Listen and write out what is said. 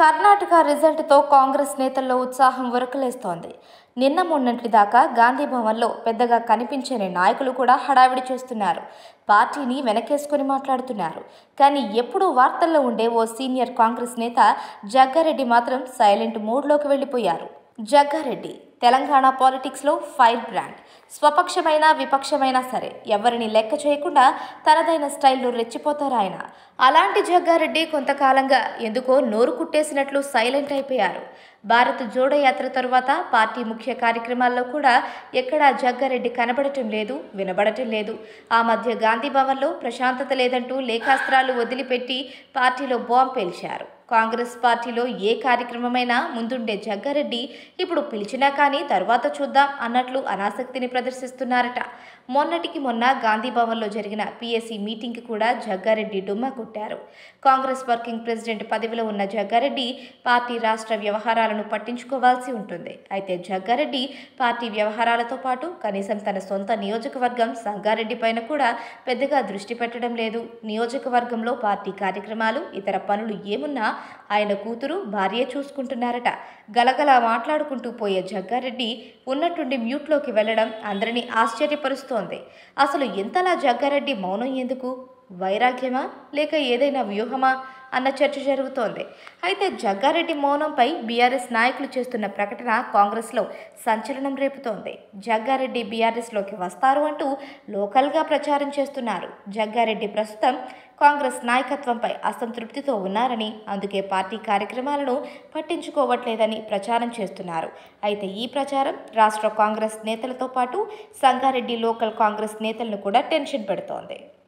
కర్ణాటక రిజల్ట్తో కాంగ్రెస్ నేతల్లో ఉత్సాహం ఉరకలేస్తోంది. నిన్న మొన్నటి దాకా గాంధీ భవన్లో పెద్దగా కనిపించని నాయకులు కూడా హడావిడి చేస్తున్నారు. పార్టీని వెనకేసుకుని మాట్లాడుతున్నారు. కానీ ఎప్పుడూ వార్తల్లో ఉండే ఓ సీనియర్ కాంగ్రెస్ నేత జగ్గారెడ్డి మాత్రం సైలెంట్ మోడ్లోకి వెళ్ళిపోయారు. జగ్గారెడ్డి తెలంగాణ పాలిటిక్స్లో ఫైర్ బ్రాండ్. స్వపక్షమైనా విపక్షమైనా సరే ఎవరిని లెక్క చేయకుండా తనదైన స్టైల్లో రెచ్చిపోతారాయన. అలాంటి జగ్గారెడ్డి కొంతకాలంగా ఎందుకో నోరు కుట్టేసినట్లు సైలెంట్ అయిపోయారు. భారత్ జోడో యాత్ర తరువాత పార్టీ ముఖ్య కార్యక్రమాల్లో కూడా ఎక్కడా జగ్గారెడ్డి కనబడటం లేదు, వినబడటం లేదు. ఆ మధ్య గాంధీ భవన్లో ప్రశాంతత లేదంటూ లేఖాస్త్రాలు వదిలిపెట్టి పార్టీలో బాంబు పేల్చారు. కాంగ్రెస్ పార్టీలో ఏ కార్యక్రమమైనా ముందుండే జగ్గారెడ్డి ఇప్పుడు పిలిచినా కానీ తరువాత చూద్దాం అన్నట్లు అనాసక్తిని ప్రదర్శిస్తున్నారట. మొన్నటికి మొన్న గాంధీ భవన్లో జరిగిన పిఎస్సి మీటింగ్కి కూడా జగ్గారెడ్డి డుమ్మా కొట్టారు. కాంగ్రెస్ వర్కింగ్ ప్రెసిడెంట్ పదవిలో ఉన్న జగ్గారెడ్డి పార్టీ రాష్ట్ర వ్యవహారాలను పట్టించుకోవాల్సి ఉంటుంది. అయితే జగ్గారెడ్డి పార్టీ వ్యవహారాలతో పాటు కనీసం తన సొంత నియోజకవర్గం సంగారెడ్డి పైన కూడా పెద్దగా దృష్టి పెట్టడం లేదు. నియోజకవర్గంలో పార్టీ కార్యక్రమాలు, ఇతర పనులు ఏమున్నా ఆయన కూతురు, భార్య చూసుకుంటున్నారట. గలగల మాట్లాడుకుంటూ పోయే జగ్గారెడ్డి ఉన్నట్టుండి మ్యూట్లోకి వెళ్లడం అందరినీ ఆశ్చర్యపరుస్తోంది. అసలు ఎంతలా జగ్గారెడ్డి మౌనం ఎందుకు? వైరాగ్యమా లేక ఏదైనా వ్యూహమా అన్న చర్చ జరుగుతోంది. అయితే జగ్గారెడ్డి మౌనంపై బీఆర్ఎస్ నాయకులు చేస్తున్న ప్రకటన కాంగ్రెస్లో సంచలనం రేపుతోంది. జగ్గారెడ్డి బీఆర్ఎస్లోకి వస్తారు అంటూ లోకల్గా ప్రచారం చేస్తున్నారు. జగ్గారెడ్డి ప్రస్తుతం కాంగ్రెస్ నాయకత్వంపై అసంతృప్తితో ఉన్నారని, అందుకే పార్టీ కార్యక్రమాలను పట్టించుకోవట్లేదని ప్రచారం చేస్తున్నారు. అయితే ఈ ప్రచారం రాష్ట్ర కాంగ్రెస్ నేతలతో పాటు సంగారెడ్డి లోకల్ కాంగ్రెస్ నేతలను కూడా టెన్షన్ పెడుతోంది.